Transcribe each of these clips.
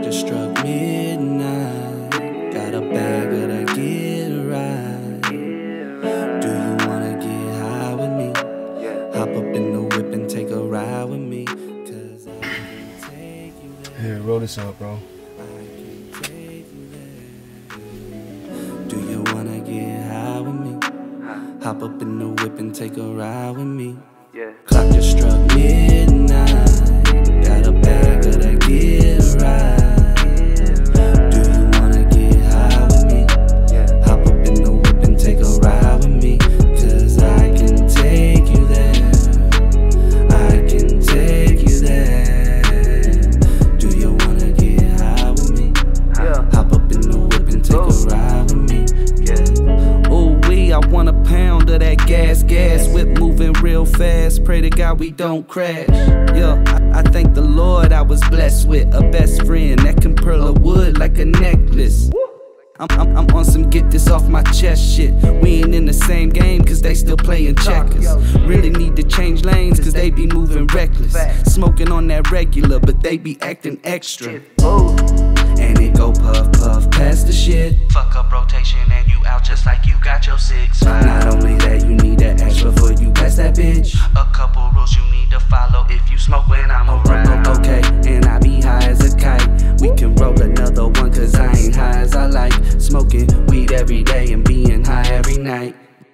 just struck midnight. Got a bag of that get right. Do you wanna get high with me? Hop up in the whip and take a ride with me. Cause I can take you there. Here, roll this up, bro. I can take you there. Do you wanna get high with me? Hop up in the whip and take a ride with me. Clock just struck midnight. Got a bag of that get right. Do you wanna get high with me? Hop up in the whip and take a ride with me. Cause I can take you there. I can take you there. Do you wanna get high with me? Hop up in the whip and take a ride with me. Ooh wee, I want a pound of that gas. Whip moving real fast. Pray to God we don't crash. Yeah, I thank the Lord I was blessed with a best friend that can pearl a wood like a necklace. I'm on some get this off my chest shit. We ain't in the same game cause they still playing checkers. Really need to change lanes cause they be moving reckless. Smoking on that regular but they be acting extra. And it go puff puff past the shit. Fuck up rotation and you out just like you got your 6'5". Not only that, you need to ask before you pass that bitch. A couple rules you need to follow if you smoke when I'm around. Okay, and I be high as a kite. We can roll another one cause I ain't high as I like. Smoking weed every day and being high every night.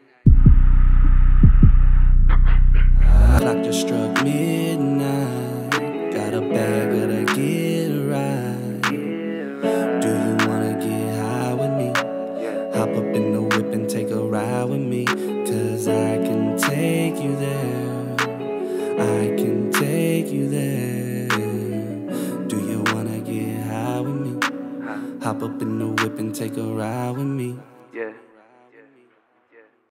Clock just struck midnight. Got a bag of that get right. Do you wanna get high with me? Hop up in the whip and take a ride with me. Cause I can take you there. I can take you there. Do you wanna get high with me? Hop up in the whip and take a ride with me.